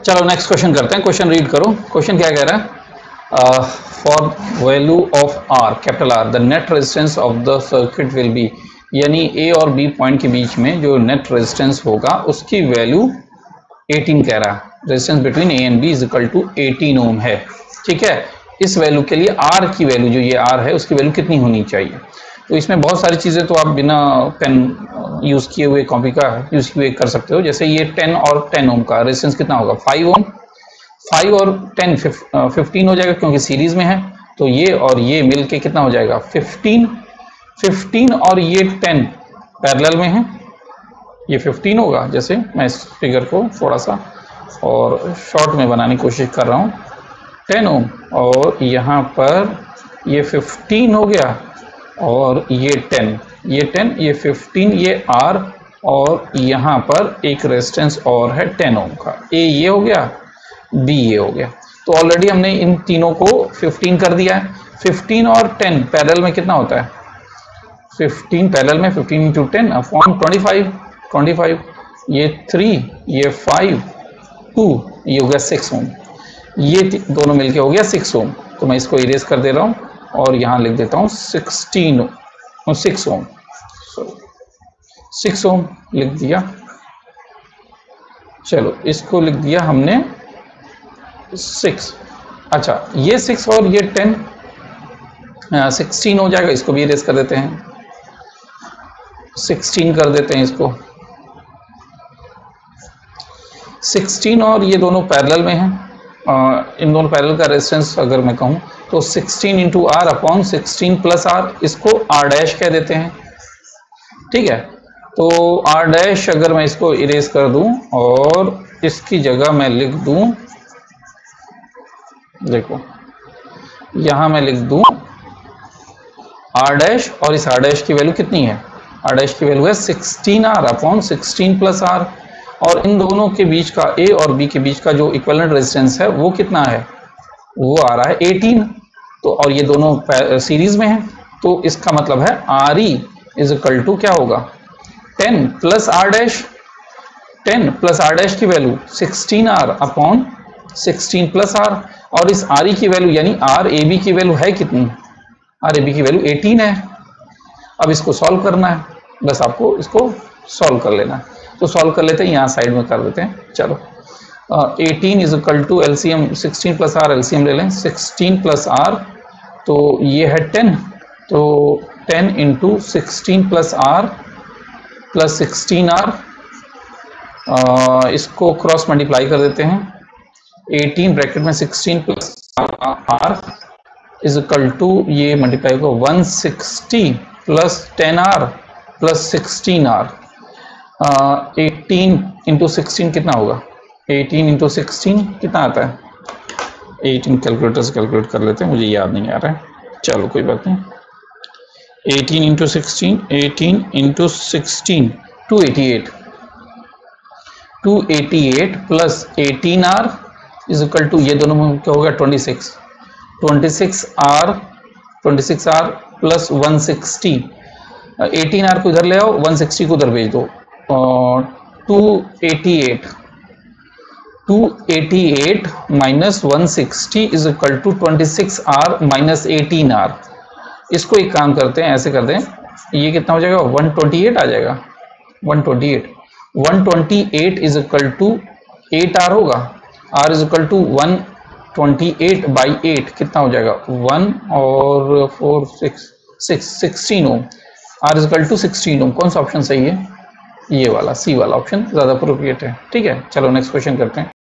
चलो next question करते हैं। क्वेश्चन रीड करो। क्वेश्चन क्या कह रहा है? For value of R, capital R, the net resistance of the circuit will be, यानी ए और बी पॉइंट के बीच में जो नेट रेजिस्टेंस होगा उसकी वैल्यू 18 कह रहा है। Resistance between A and B is equal to 18 ohm है। ठीक है, इस वैल्यू के लिए आर की वैल्यू, जो ये आर है, उसकी वैल्यू कितनी होनी चाहिए? तो इसमें बहुत सारी चीज़ें तो आप बिना पेन यूज़ किए हुए, कॉपी का यूज़ किए हुए कर सकते हो। जैसे ये 10 और 10 ओम का रेजिस्टेंस कितना होगा? 5 ओम। 5 और 10 15 हो जाएगा क्योंकि सीरीज में है। तो ये और ये मिलके कितना हो जाएगा? 15। 15 और ये 10 पैरेलल में है, ये 15 होगा। जैसे मैं इस फिगर को थोड़ा सा और शॉर्ट में बनाने की कोशिश कर रहा हूँ। 10 ओम और यहाँ पर ये 15 हो गया और ये 10, ये 10, ये 15, ये R, और यहाँ पर एक रेजिस्टेंस और है 10 ओम का। A ये हो गया, B ये हो गया। तो ऑलरेडी हमने इन तीनों को 15 कर दिया है। 15 और 10 पैरेलल में कितना होता है? 15 पैरेलल में 15 इंटू 10 अपॉन 25, ये 3, ये 5, 2, ये हो गया 6 ओम। ये दोनों मिलके हो गया 6 ओम। तो मैं इसको इरेज कर दे रहा हूँ और यहाँ लिख देता हूँ 6 ओम, 6 ओम लिख दिया। चलो इसको लिख दिया हमने 6। अच्छा, ये 6 और ये 10 16 हो जाएगा। इसको भी इरेज कर देते हैं, 16 कर देते हैं इसको। 16 और ये दोनों पैरेलल में हैं। इन दोनों पैरेलल का रेजिस्टेंस अगर मैं कहूँ तो 16 into R upon 16 plus R, इसको आर डैश कह देते हैं। ठीक है, तो आर डैश अगर मैं इसको इरेज कर दूं और इसकी जगह मैं लिख दूं, देखो यहां मैं लिख दूं आर डैश, और इस आर डैश की वैल्यू कितनी है? आर डैश की वैल्यू है 16 आर अपॉन 16 प्लस आर, और इन दोनों के बीच का, ए और बी के बीच का जो इक्विवेलेंट रेजिस्टेंस है वो कितना है? वो आ रहा है 18। तो और ये दोनों सीरीज में है, तो इसका मतलब है R E is equal to क्या होगा? 10 plus R dash. 10 plus R dash की value 16 R upon 16 plus R, और इस आर ई की वैल्यू यानी आर ए बी की वैल्यू है कितनी? आर ए बी की वैल्यू 18 है। अब इसको सॉल्व करना है, बस आपको इसको सॉल्व कर लेना है। तो सॉल्व कर लेते हैं, यहाँ साइड में कर देते हैं। चलो 18 is equal to LCM 16 plus R, LCM ले लें। 16 प्लस आर तो ये है 10, तो 10 into 16 plus R plus 16 R, इसको क्रॉस मल्टीप्लाई कर देते हैं। 18 ब्रैकेट में 16 plus R is equal to, ये मल्टीप्लाई को 160 plus 10 R plus 16 R. 18 into 16 कितना होगा? 18 इंटू 16 कितना आता है? 18 कैलकुलेटर से कैलकुलेट कर लेते हैं, मुझे याद नहीं आ रहा है। चलो कोई बात नहीं। 18 into 16, 18 into 16 288, 288 plus 18 R is equal to, ये दोनों में क्या होगा? 26, 26 आर प्लस 160। 18 आर को इधर ले आओ, 160 को उधर भेज दो। 288 minus 160 is equal to 26 R minus 18 R. इसको एक काम करते हैं, ऐसे करते हैं, ये कितना हो जाएगा? 128 आ जाएगा। 128 इज इक्वल टू 8 आर होगा। R is equal to 128 by 8 कितना हो जाएगा? 1 और 4 6 16 ohm. R is equal to 16 ohm. कौन सा ऑप्शन सही है? ये वाला, सी वाला ऑप्शन ज्यादा अप्रोप्रिएट है। ठीक है, चलो नेक्स्ट क्वेश्चन करते हैं।